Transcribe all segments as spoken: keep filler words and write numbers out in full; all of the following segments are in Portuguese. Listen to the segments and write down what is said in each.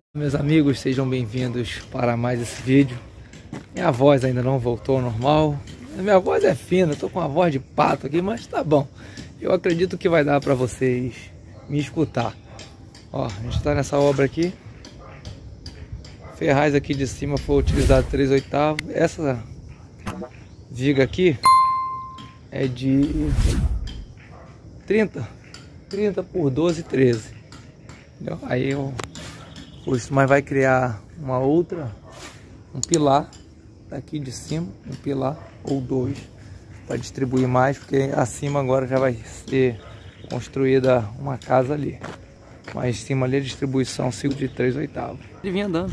Meus amigos, sejam bem-vindos para mais esse vídeo. Minha voz ainda não voltou ao normal. Minha voz é fina, estou com uma voz de pato aqui, mas tá bom. Eu acredito que vai dar para vocês me escutar. Ó, a gente está nessa obra aqui. Ferraz aqui de cima foi utilizado três oitavos. Essa viga aqui é de trinta, trinta por doze, treze. Entendeu? Aí eu Isso, mas vai criar uma outra, um pilar daqui de cima, um pilar ou dois, para distribuir mais, porque acima agora já vai ser construída uma casa ali, mas em cima ali a distribuição cinco de três oitavos. Ele vinha andando.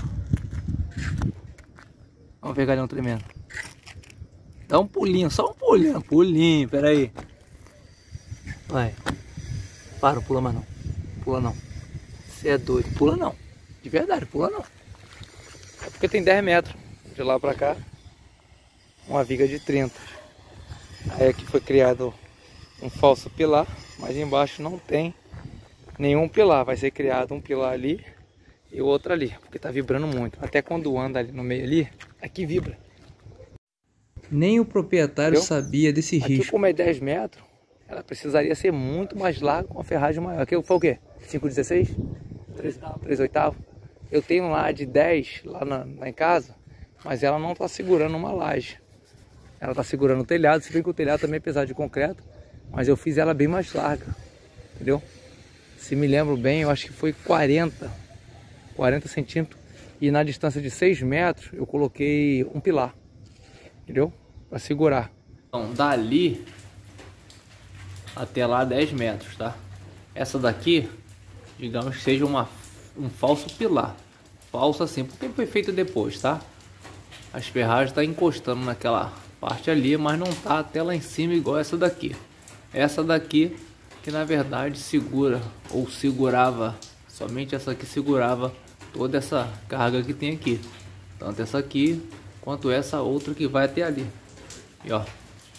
Olha o vergalhão tremendo. Dá um pulinho, só um pulinho, pulinho, pera aí. Vai. Para, não pula mais não. Pula não. Você é doido, pula não. De verdade, pula não. É porque tem dez metros de lá pra cá. Uma viga de trinta. Aí aqui foi criado um falso pilar, mas embaixo não tem nenhum pilar. Vai ser criado um pilar ali e o outro ali, porque tá vibrando muito. Até quando anda ali no meio ali, aqui vibra. Nem o proprietário Entendeu? sabia desse aqui, risco. Como é dez metros, ela precisaria ser muito mais larga com uma ferragem maior. Aqui foi o quê? cinco dezesseis? três oitavos? Eu tenho lá de dez lá, na, lá em casa, mas ela não está segurando uma laje. Ela está segurando o telhado, se bem que o telhado também é pesado de concreto, mas eu fiz ela bem mais larga, entendeu? Se me lembro bem, eu acho que foi quarenta centímetros, e na distância de seis metros eu coloquei um pilar, entendeu? Para segurar. Então, dali até lá dez metros, tá? Essa daqui, digamos que seja uma um falso pilar, falso assim, porque foi feito depois, tá? As ferragens tá encostando naquela parte ali, mas não tá até lá em cima igual essa daqui. Essa daqui que na verdade segura, ou segurava, somente essa aqui segurava toda essa carga que tem aqui, tanto essa aqui quanto essa outra que vai até ali. E ó,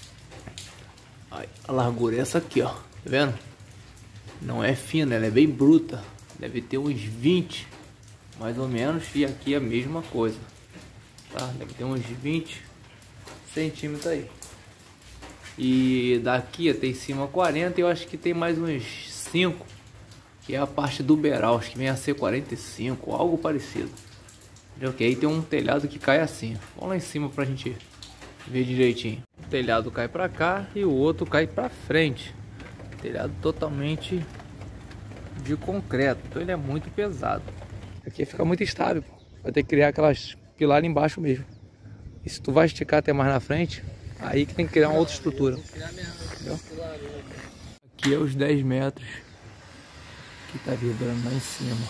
a largura é essa aqui, ó, tá vendo? Não é fina, ela é bem bruta. Deve ter uns vinte, mais ou menos, e aqui a mesma coisa, tá? Deve ter uns vinte centímetros aí. E daqui até em cima quarenta, eu acho que tem mais uns cinco, que é a parte do beiral, acho que vem a ser quarenta e cinco, algo parecido. Entendeu? Que aí tem um telhado que cai assim. Vamos lá em cima pra gente ver direitinho. O telhado cai pra cá e o outro cai pra frente. Telhado totalmente de concreto, então ele é muito pesado. Aqui fica muito estável, pô. Vai ter que criar aquelas pilares embaixo mesmo. E se tu vai esticar até mais na frente, aí que tem que criar uma outra estrutura. Entendeu? Aqui é os dez metros que tá vibrando lá em cima.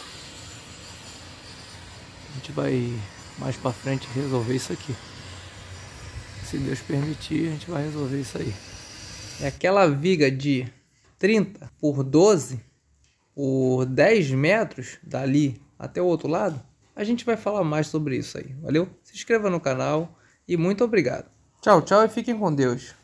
A gente vai mais pra frente resolver isso aqui. Se Deus permitir, a gente vai resolver isso aí. É aquela viga de trinta por doze por dez metros dali até o outro lado. A gente vai falar mais sobre isso aí, valeu? Se inscreva no canal e muito obrigado. Tchau, tchau e fiquem com Deus.